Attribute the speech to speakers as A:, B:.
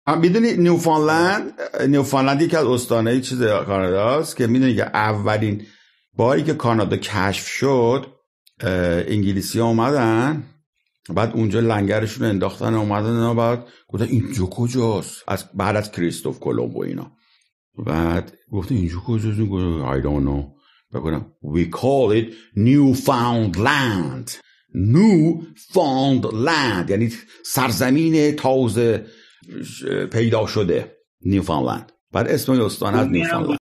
A: میدونی نیوفاندلند یکی از استانهای چیز کاناداست که میدونی که اولین باری که کانادا کشف شد انگلیسی ها اومدن، بعد اونجا لنگرشون انداختن اومدن، بعد گفتن اینجا کجاست، بعد از کریستوف کلمب و اینا، بعد گفتن اینجا کجاست، I don't know، بگم we call it Newfoundland. Newfoundland یعنی سرزمین تازه پیدا شده، نیوفاندلند. بعد اسم استان از نیوفاندلند.